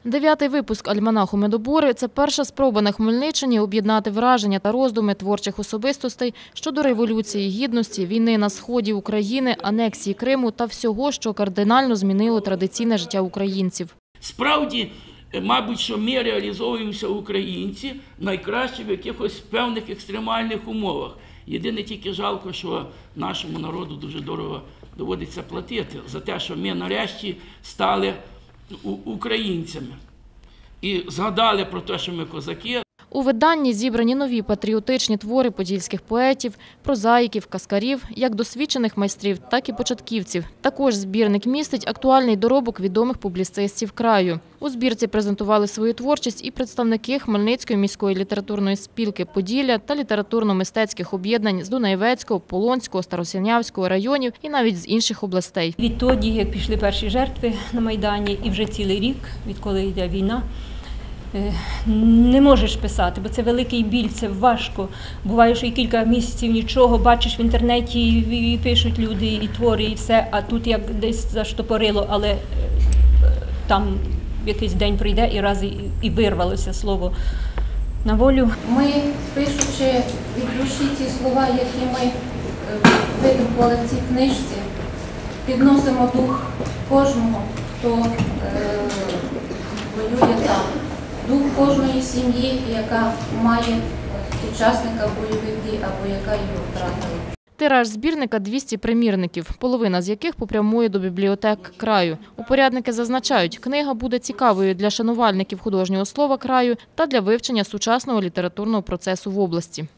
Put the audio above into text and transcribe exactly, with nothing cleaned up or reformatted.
Дев'ятий випуск альманаху «Медобори» – це перша спроба на Хмельниччині об'єднати враження та роздуми творчих особистостей щодо Революції Гідності, війни на сході України, анексії Криму та всього, що кардинально змінило традиційне життя українців. Справді, мабуть, що ми реалізовуємося українці найкраще в якихось певних екстремальних умовах. Єдине тільки жалко, що нашому народу дуже дорого доводиться платити за те, що ми нарешті стали українцями і згадали про те, що ми козаки. У виданні зібрані нові патріотичні твори подільських поетів, прозаїків, казкарів, як досвідчених майстрів, так і початківців. Також збірник містить актуальний доробок відомих публіцистів краю. У збірці презентували свою творчість і представники Хмельницької міської літературної спілки «Поділля» та літературно-мистецьких об'єднань з Дунаєвецького, Полонського, Старосинявського районів і навіть з інших областей. Відтоді, як пішли перші жертви на Майдані, і вже цілий рік, відколи йде війна, не можеш писати, бо це великий біль, це важко. Буває, що і кілька місяців нічого, бачиш в інтернеті, і пишуть люди, і твори, і все, а тут як десь заштопорило, але там якийсь день прийде і раз і вирвалося слово на волю. Ми, пишучи від душі ті слова, які ми видумали в цій книжці, підносимо дух кожного, хто е, воює там. Дух кожної сім'ї, яка має учасника бойових дій або яка його втратила. Тираж збірника – двісті примірників, половина з яких попрямує до бібліотек краю. Упорядники зазначають, книга буде цікавою для шанувальників художнього слова краю та для вивчення сучасного літературного процесу в області.